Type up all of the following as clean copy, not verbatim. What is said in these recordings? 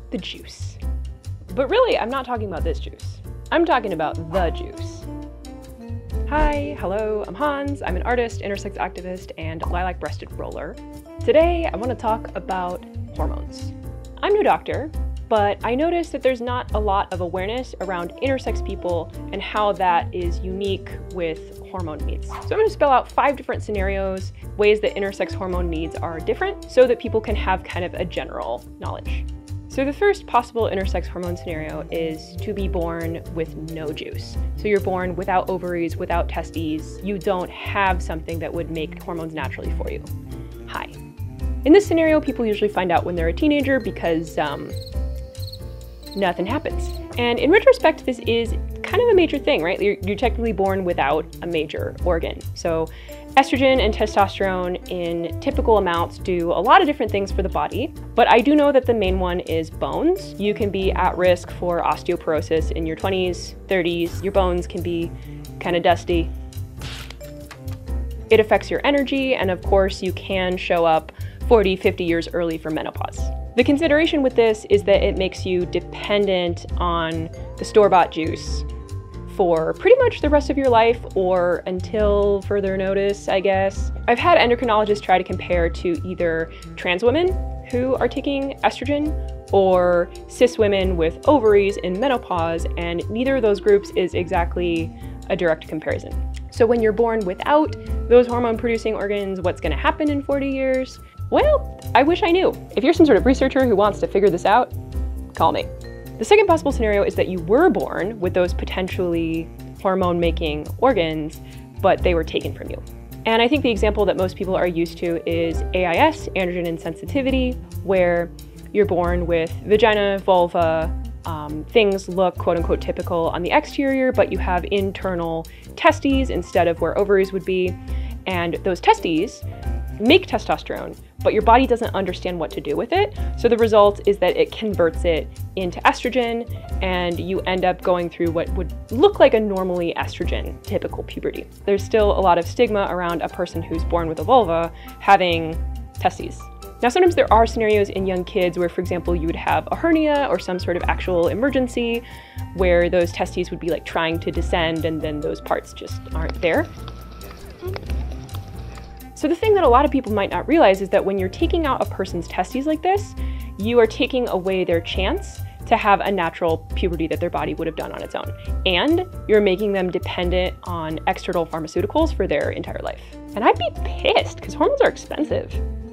the juice. But really, I'm not talking about this juice. I'm talking about the juice. Hi, hello, I'm Hans. I'm an artist, intersex activist, and lilac-breasted roller. Today, I want to talk about hormones. I'm no doctor, but I noticed that there's not a lot of awareness around intersex people and how that is unique with hormone needs. So I'm going to spell out 5 different scenarios, ways that intersex hormone needs are different, so that people can have kind of a general knowledge. So the first possible intersex hormone scenario is to be born with no juice. So you're born without ovaries, without testes. You don't have something that would make hormones naturally for you. Hi. In this scenario, people usually find out when they're a teenager because nothing happens. And in retrospect, this is kind of a major thing, right? You're technically born without a major organ. So estrogen and testosterone in typical amounts do a lot of different things for the body, but I do know that the main one is bones. You can be at risk for osteoporosis in your 20s, 30s. Your bones can be kind of dusty. It affects your energy, and of course, you can show up 40, 50 years early for menopause. The consideration with this is that it makes you dependent on the store-bought juice for pretty much the rest of your life, or until further notice, I guess. I've had endocrinologists try to compare to either trans women who are taking estrogen or cis women with ovaries in menopause, and neither of those groups is exactly a direct comparison. So when you're born without those hormone-producing organs, what's gonna happen in 40 years? Well, I wish I knew. If you're some sort of researcher who wants to figure this out, call me. The second possible scenario is that you were born with those potentially hormone-making organs, but they were taken from you. And I think the example that most people are used to is AIS, androgen insensitivity, where you're born with vagina, vulva, things look quote-unquote typical on the exterior, but you have internal testes instead of where ovaries would be. And those testes make testosterone, but your body doesn't understand what to do with it. So the result is that it converts it into estrogen, and you end up going through what would look like a normally estrogen typical puberty. There's still a lot of stigma around a person who's born with a vulva having testes. Now, sometimes there are scenarios in young kids where, for example, you would have a hernia or some sort of actual emergency where those testes would be like trying to descend and then those parts just aren't there. So the thing that a lot of people might not realize is that when you're taking out a person's testes like this, you are taking away their chance to have a natural puberty that their body would have done on its own. And you're making them dependent on external pharmaceuticals for their entire life. And I'd be pissed because hormones are expensive.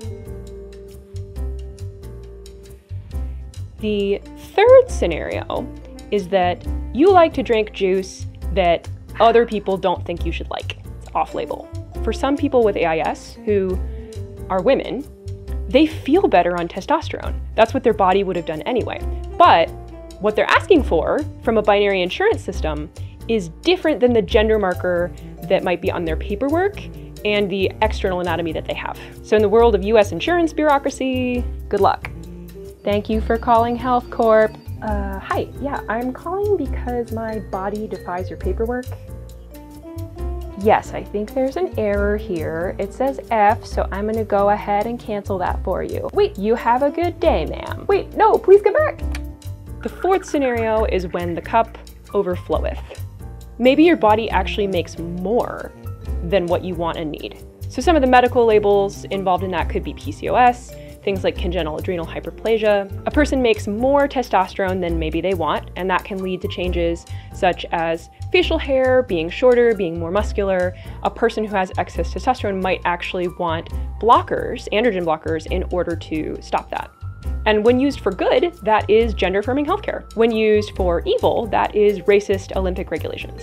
The third scenario is that you like to drink juice that other people don't think you should like. It's off-label. For some people with AIS who are women, they feel better on testosterone. That's what their body would have done anyway. But what they're asking for from a binary insurance system is different than the gender marker that might be on their paperwork and the external anatomy that they have. So in the world of US insurance bureaucracy, good luck. Thank you for calling Health Corp. Hi, yeah, I'm calling because my body defies your paperwork. Yes, I think there's an error here. It says F, so I'm gonna go ahead and cancel that for you. Wait, you have a good day, ma'am. Wait, no, please come back. The fourth scenario is when the cup overfloweth. Maybe your body actually makes more than what you want and need. So some of the medical labels involved in that could be PCOS, things like congenital adrenal hyperplasia. A person makes more testosterone than maybe they want, and that can lead to changes such as facial hair being shorter, being more muscular. A person who has excess testosterone might actually want blockers, androgen blockers, in order to stop that. And when used for good, that is gender-affirming healthcare. When used for evil, that is racist Olympic regulations.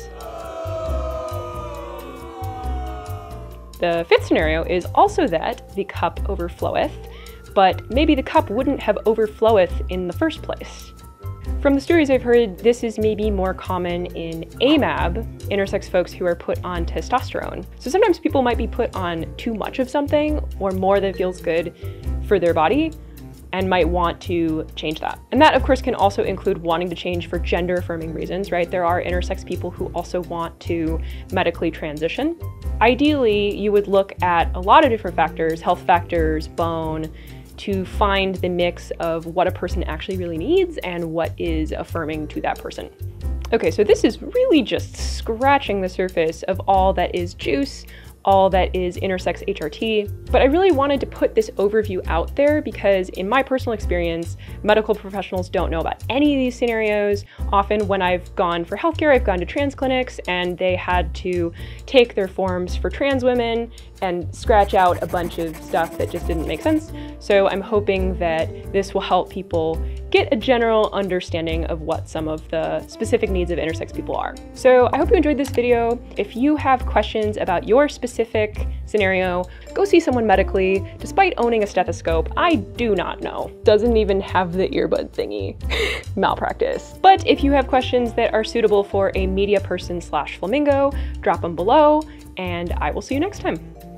The fifth scenario is also that the cup overfloweth, but maybe the cup wouldn't have overfloweth in the first place. From the stories I've heard, this is maybe more common in AMAB, intersex folks who are put on testosterone. So sometimes people might be put on too much of something or more than feels good for their body and might want to change that. And that, of course, can also include wanting to change for gender-affirming reasons, right? There are intersex people who also want to medically transition. Ideally, you would look at a lot of different factors, health factors, bone, to find the mix of what a person actually really needs and what is affirming to that person. Okay, so this is really just scratching the surface of all that is juice, all that is intersex HRT, but I really wanted to put this overview out there because in my personal experience, medical professionals don't know about any of these scenarios. Often when I've gone for healthcare, I've gone to trans clinics and they had to take their forms for trans women and scratch out a bunch of stuff that just didn't make sense. So I'm hoping that this will help people get a general understanding of what some of the specific needs of intersex people are. So I hope you enjoyed this video. If you have questions about your specific scenario, go see someone medically. Despite owning a stethoscope, I do not know. Doesn't even have the earbud thingy. Malpractice. But if you have questions that are suitable for a media person / flamingo, drop them below, and I will see you next time.